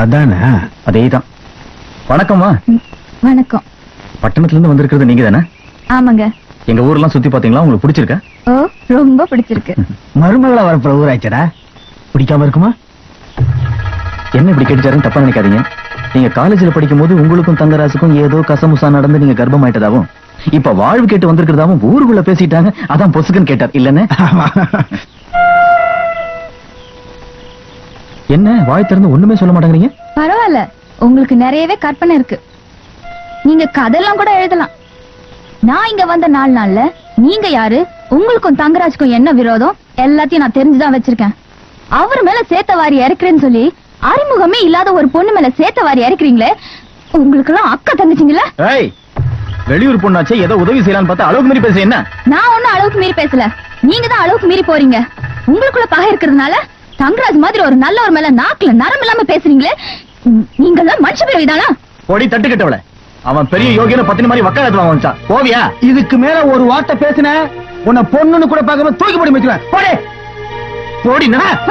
அதானே? அதேதான். வணக்கம்மா. வணக்கம். பட்டணத்துல இருந்து வந்திருக்கிறது நீங்க தானே? ஆமாங்க. எங்க ஊர்லாம் சுத்தி பாத்தீங்களா? உங்களுக்கு பிடிச்சிருக்கா? ஓ, ரொம்ப பிடிச்சிருக்கு. மருமகளா வரப்ப ஊராச்சடா, பிடிக்காம இருக்குமா? என்ன இப்படி கேட்டுட்டாருன்னு தப்பா நினைக்காதீங்க. நீங்க காலேஜ்ல படிக்கும் போது உங்களுக்கும் தங்கராசுக்கும் ஏதோ கசமுசா நடந்து நீங்க கர்ப்பமாயிட்டதாவும், இப்ப வாழ்வு கேட்டு வந்திருக்கிறதாவும் ஊருக்குள்ள பேசிட்டாங்க. அதான் பொசுக்குன்னு கேட்டார் இல்லன்னு? என்ன வாய் திறந்து ஒண்ணுமே சொல்ல மாட்டேங்கிறீங்க? பரவாயில்ல, உங்களுக்கு நிறையவே கற்பனை இருக்கு. நீங்க கதையெல்லாம் கூட எழுதலாம். நான் இங்க வந்த 4 நாள்ல நீங்க யாரு, உங்களுக்கும் தங்கராஜுக்கும் என்ன விரோதம் எல்லாத்தையும் நான் தெரிஞ்சுதான் வச்சிருக்கேன். அவர் மேல சேத்த வாரி இறக்குறேன்னு சொல்லி அறிமுகமே இல்லாத ஒரு பொண்ணு மேல சேத்த வாரி இறக்குறீங்களே, உங்களுக்கு எல்லாம் அக்கா தங்கச்சிங்களா? வெளியூர் பொண்ணாச்சே, ஏதோ உதவி செய்யலான்னு பார்த்தா அளவுக்கு மீறி பேச. என்ன? நான் ஒன்னும் அளவுக்கு மீறி பேசல, நீங்க தான் அளவுக்கு மீறி போறீங்க. உங்களுக்குள்ள பகை இருக்கிறதுனால தங்கராஜ் மாதிரி ஒரு நல்ல ஒரு மேல நாக்குல நரம் இல்லாம பேசுறீங்களே, நீங்க எல்லாம் மனுஷ பிறவிதானா? பொடி தட்டு கட்டவள, அவன் பெரிய யோகியன பத்தினி மாதிரி வக்காலத்துல வந்துச்சான். போவியா? இதுக்கு மேல ஒரு வார்த்தை பேசின உன்னை பொண்ணுன்னு கூட பார்க்காம தூக்கி போடி வச்சுவேன். போடி போடி.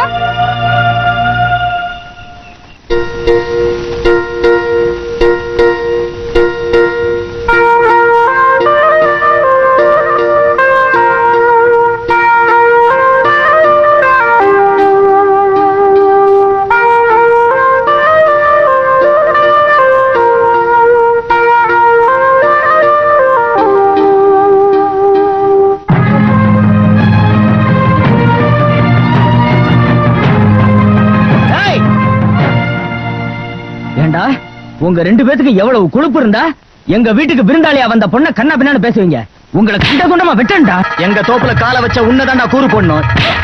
உங்க 2 பேத்துக்கு எவ்வளவு கொழுப்பு இருந்தா எங்க வீட்டுக்கு விருந்தாளியா வந்த பொண்ண கண்ணா பின்னான்னு பேசுவீங்க? உங்களை கண்ட கொண்டமா வெட்டண்டா. எங்க தோப்புல கால வச்ச உன்னதாண்டா கூறு போடணும்.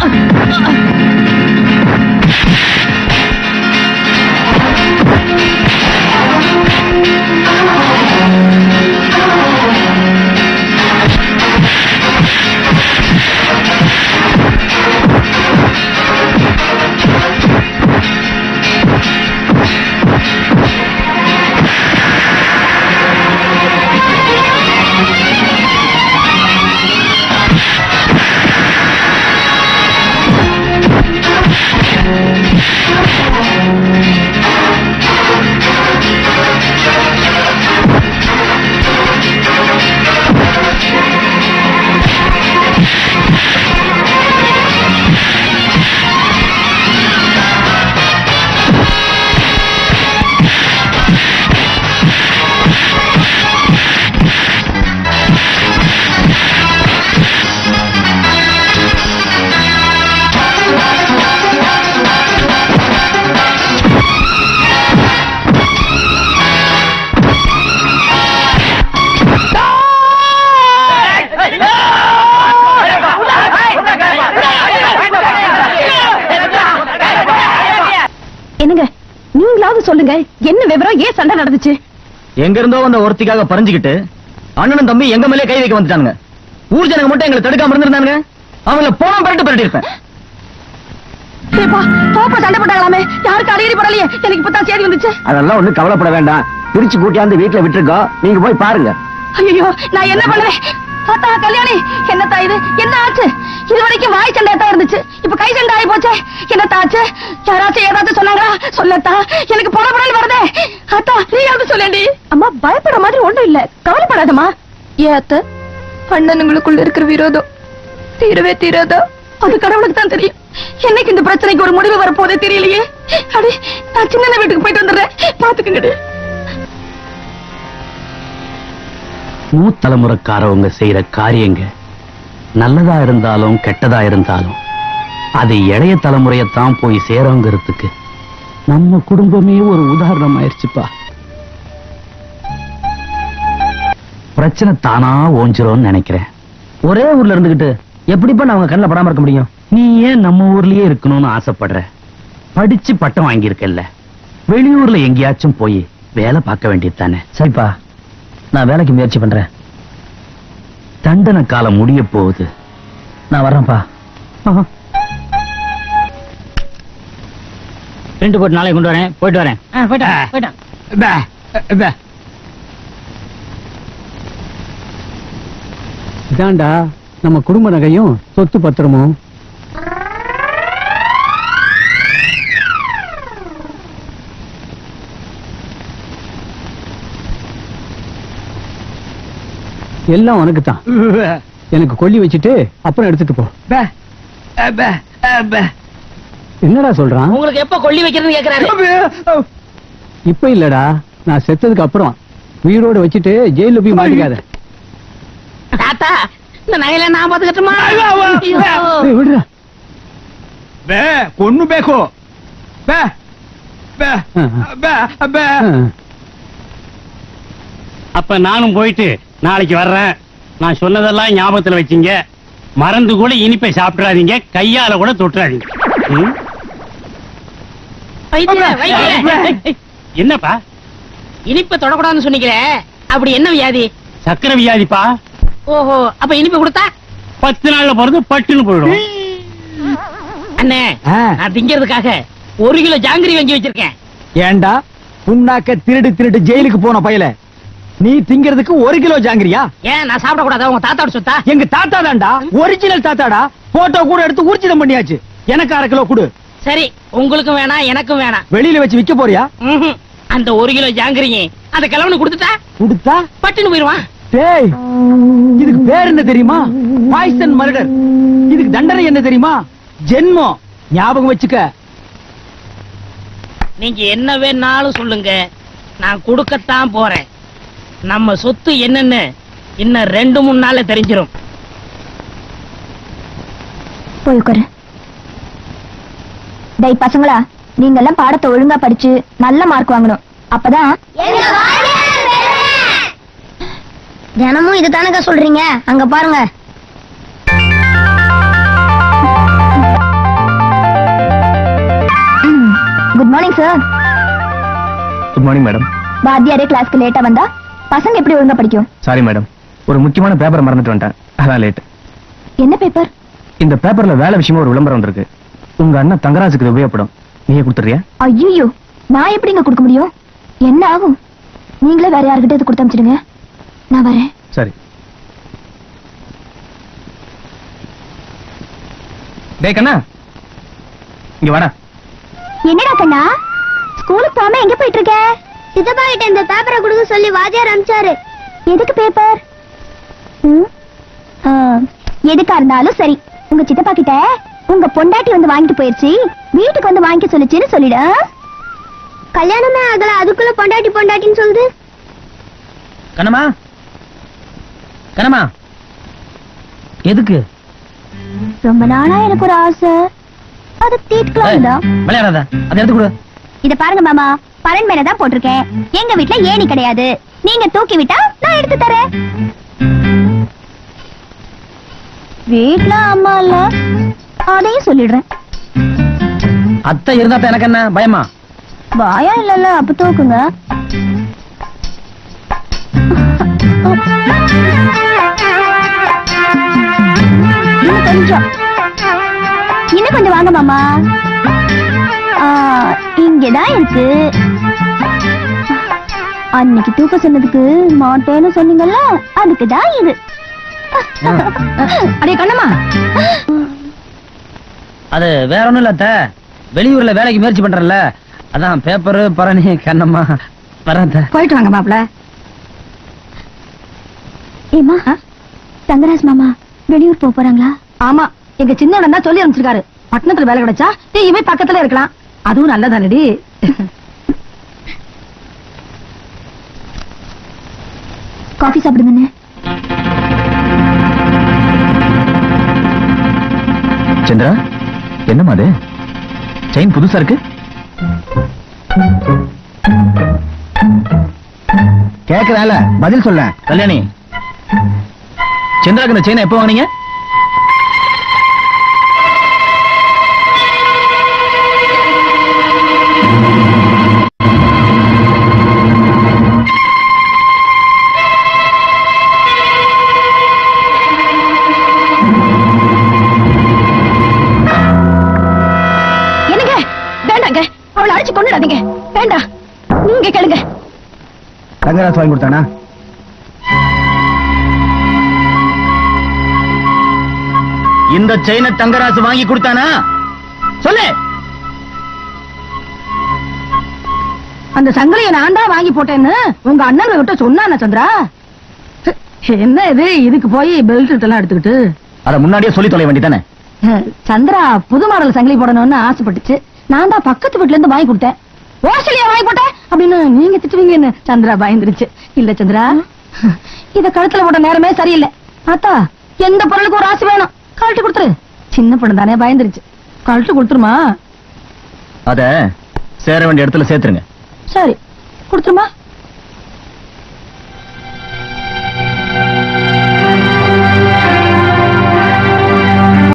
சொல்லுங்க, என்ன விவரம்? ஏன் சண்டை நடந்துச்சு? எங்க இருந்தோ வந்த ஒருத்திக்காக பறிஞ்சுக்கிட்டு அண்ணனும் தம்பி எங்க மேலே கை வைக்க வந்துட்டாங்க. ஊர் ஜனங்க மட்டும் எங்களை தடுக்காம இருந்திருந்தாங்க, அவங்கள போன பரட்டு இருப்பேன். சண்டை போட்டாங்களாமே, யாருக்கு அடிக்கடி படலையே, எனக்கு இப்பதான் செய்தி வந்துச்சு. அதெல்லாம் ஒண்ணு கவலைப்பட வேண்டாம், பிரிச்சு கூட்டியாந்து வீட்டுல விட்டுருக்கோம், நீங்க போய் பாருங்க. ஐயோ, நான் என்ன பண்ணுவேன்? தாத்தா கல்யாணி, என்னத்தா இது? என்ன ஆச்சு? இது வரைக்கும் வாய் சண்டை தான் இருந்துச்சு, இப்ப கை சண்டை ஆகி போச்சே. என்னத்தா ஆச்சு? யாராச்சும் ஏதாச்சும் சொன்னாங்களா? சொல்லத்தா, எனக்கு போடப்படன்னு வருதே. அத்தா நீயாவது சொல்லேண்டி. அம்மா பயப்பட மாதிரி ஒண்ணும் இல்ல, கவலைப்படாதம்மா. ஏன் அத்த, அண்ணனுங்களுக்குள்ள இருக்கிற விரோதம் தீரவே தீராதா? அது கடவுளுக்கு தான் தெரியும். என்னைக்கு இந்த பிரச்சனைக்கு ஒரு முடிவு வரப்போதே தெரியலையே. அடி, நான் சின்ன வீட்டுக்கு போயிட்டு வந்துடுறேன், பாத்துக்குங்கடி. மூத்தலைமுறைக்காரவங்க செய்யற காரியங்க நல்லதா இருந்தாலும் கெட்டதா இருந்தாலும் அது இளைய தலைமுறையத்தான் போய் சேரங்கிறதுக்கு நம்ம குடும்பமே ஒரு உதாரணம் ஆயிடுச்சுப்பா. பிரச்சனை தானா ஓஞ்சிரும்னு நினைக்கிறேன். ஒரே ஊர்ல இருந்துகிட்டு எப்படிப்பா அவங்க கண்ணில் படாம இருக்க முடியும்? நீ ஏன் நம்ம ஊர்லயே இருக்கணும்னு ஆசைப்படுற? படிச்சு பட்டம் வாங்கியிருக்கல்ல, வெளியூர்ல எங்கேயாச்சும் போய் வேலை பார்க்க வேண்டியது தானே? சரிப்பா, நான் வேலைக்கு முயற்சி பண்றேன். தண்டனை காலம் முடிய போகுது, நான் வர்றேன்ப்பா. 2 போட்டு நாளைக்கு கொண்டு வரேன், போயிட்டு வரேன். இதாண்டா நம்ம குடும்ப நகையும் சொத்து பத்திரமும். எல்லாம் உனக்கு தான். எனக்கு கொல்லி வச்சுட்டு அப்புறம் எடுத்துட்டு போ. என்னடா சொல்றான்? உங்களுக்கு எப்ப கொல்லி வைக்கிறதுன்னு கேக்குறாரு. இப்ப இல்லடா, நான் செத்ததுக்கு அப்புறம். உயிரோட வச்சுட்டு ஜெயில போய் மாட்டிக்காத. தாத்தா, இந்த நகையில நான் பாத்துக்கட்டுமா? விடுறா. பொண்ணு பேக்கோ. அப்ப நானும் போயிட்டு நாளைக்கு வர்றேன். நான் சொன்னதெல்லாம் ஞாபகத்துல வச்சீங்க. மறந்து கூட இனிப்பை சாப்பிடாதீங்க, கையால கூட தொட்டுறாதீங்க. என்னப்பா இனிப்பை தொடக்கூடாதுன்னு சொன்னீங்களே, அப்படி என்ன வியாதி? சக்கரை வியாதிப்பா. ஓஹோ, அப்ப இனிப்பு கொடுத்தா 10 நாள்ல பிறந்து பட்டுன்னு போயிடும். அண்ணே, நான் திங்கிறதுக்காக 1 கிலோ ஜாங்கிரி வாங்கி வச்சிருக்கேன். ஏண்டா புண்ணாக்க திருடு திருடு ஜெயிலுக்கு போன பயல, நீ திங்கிறதுக்கு 1 கிலோ ஜாங்கிரியா? ஏன் நான் சாப்பிட கூடாதா? உங்க தாத்தாவோட சொத்தா? எங்க தாத்தா தான்டா, ஒரிஜினல் தாத்தாடா. போட்டோ கூட எடுத்து ஊர்ஜிதம் பண்ணியாச்சு. எனக்கு 1/2 கிலோ கொடு. சரி, உங்களுக்கும் வேணாம் எனக்கும் வேணாம். வெளியில வச்சு விக்க போறியா? அந்த 1 கிலோ ஜாங்கிரிங்க அந்த கிழவனு கொடுத்துட்டா கொடுத்தா பட்டுன்னு போயிருவான். டேய், இதுக்கு பேர் என்ன தெரியுமா? Poison murder. இதுக்கு தண்டனை என்ன தெரியுமா? ஜென்மம். ஞாபகம் வச்சுக்க. நீங்க என்ன வேணாலும் சொல்லுங்க, நான் கொடுக்கத்தான் போறேன். நம்ம சொத்து என்னன்னு இன்னும் 2-3 நாள்ல தெரிஞ்சிரும். போய் உட்காரு. டேய் பசங்களா, நீங்க எல்லாம் பாடத்தை ஒழுங்கா படிச்சு நல்ல மார்க் வாங்கணும். அப்பதான் தினமும் இதுதானக்கா சொல்றீங்க? அங்க பாருங்க. Good morning sir. Good morning madam. வாத்தியாரே கிளாஸ்க்கு லேட்டா வந்தா பசங்க எப்படி ஒழுங்கா படிக்கும்? சாரி மேடம், ஒரு முக்கியமான பேப்பர் மறந்துட்டு வந்துட்டேன், அதான் லேட். என்ன பேப்பர்? இந்த பேப்பர்ல வேலை விஷயமா ஒரு விளம்பரம் வந்திருக்கு. உங்க அண்ணன் தங்கராஜுக்கு உபயோகப்படும். நீங்க கொடுத்துறியா? ஐயோ, நான் எப்படிங்க கொடுக்க முடியும்? என்ன ஆகும்? நீங்களே வேற யார்கிட்ட இது கொடுத்து அனுப்பிச்சிடுங்க, நான் வரேன். சரி. டேய் கண்ணா, இங்க வாடா. என்னடா கண்ணா, ஸ்கூலுக்கு போகாம எங்க போயிட்டு இருக்க? சித்தப்பா கிட்ட இந்த பேப்பரை கொடுக்க சொல்லி வாத்தியார் அனுப்பிச்சாரு. எதுக்கு பேப்பர்? எதுக்கா இருந்தாலும் சரி, உங்க சித்தப்பா கிட்ட உங்க பொண்டாட்டி வந்து வாங்கிட்டு போயிருச்சு, வீட்டுக்கு வந்து வாங்கிக்க சொல்லுச்சுன்னு சொல்லிடு. கல்யாணமே ஆகல, அதுக்குள்ள பொண்டாட்டி பொண்டாட்டின்னு சொல்லுது. கண்ணம்மா, கண்ணம்மா, எதுக்கு? ரொம்ப நாளா எனக்கு ஒரு ஆசை, அது தீர்க்கலாம். விளையாடாத, அதை எடுத்து கொடு. இத பாருங்க மாமா, பரன் மேல தான் போட்டிருக்கேன். எங்க வீட்ல ஏணி கிடையாது, நீங்க தூக்கி விட்டா நான் எடுத்து தரேன். வீட்ல அம்மா இல்ல, அதையும் சொல்லிடுறேன். அத்தை இருந்தா எனக்கு என்ன பயமா? பயம் இல்லல்ல, அப்ப தூக்குங்க. இன்னும் கொஞ்சம் வாங்க மாமா. இங்கதான் இருக்கு. அன்னைக்கு தூக்க சொன்னதுக்கு மாட்டேன்னு சொன்னீங்கல்ல, அதுக்குதான் இது. அடே கண்ணம்மா, அது வேற ஒண்ணும் இல்ல அத்தை, வெளியூர்ல வேலைக்கு முயற்சி பண்றேன்ல, அதான் பேப்பரு பரணி. கண்ணம்மா வரேன். போயிட்டு வாங்க மாப்ள. ஏமா, தங்கராஜ் மாமா வெளியூர் போறாங்களா? ஆமா, எங்க சின்ன தான் சொல்லி அனுப்பிச்சிருக்காரு. பட்டணத்துல வேலை கிடைச்சா நீயுமே பக்கத்துல இருக்கலாம், அதுவும் நல்லதானடி. காஃபி சாப்பிடுங்க. சந்திரா, என்னமா அது? செயின் புதுசா இருக்கு. கேக்குறால பதில் சொல்ல. கல்யாணி, சந்திராக்கு இந்த செயினை எப்போ வாங்கினீங்க? அவளை அடிச்சு கொண்டுடாதீங்க, வேண்டாம். நீங்க கேளுங்க. தங்கராஜ் வாங்கி கொடுத்தானா? இந்த செயினை தங்கராஜ் வாங்கி கொடுத்தானா? சொல்லு. அந்த சங்கிலியை நான் தான் வாங்கி போட்டேன்னு உங்க அண்ணன் விட்ட சொன்னான சந்திரா. என்ன இது இதுக்கு போய் பெல்ட் எல்லாம் எடுத்துக்கிட்டு அத முன்னாடியே சொல்லி தொலை வேண்டியதானே. சந்திரா புது மாடல் சங்கிலி போடணும்னு ஆசைப்பட்டுச்சு. நான் தான் பக்கத்து வீட்டுல இருந்து வாங்கி கொடுத்தேன். ஓசலியா வாங்கி போட்டேன் அப்படின்னு நீங்க திட்டுவீங்கன்னு சந்திரா பயந்துருச்சு. இல்ல சந்திரா, இத கழுத்துல போட்ட நேரமே சரியில்லை. ஆத்தா, எந்த பொருளுக்கு ஒரு ஆசை வேணும், கழட்டி கொடுத்துரு. சின்ன பொண்ணு தானே, பயந்துருச்சு. கழட்டி கொடுத்துருமா? அத சேர வேண்டிய இடத்துல சேர்த்துருங்க. சரி, கொடுத்துருமா?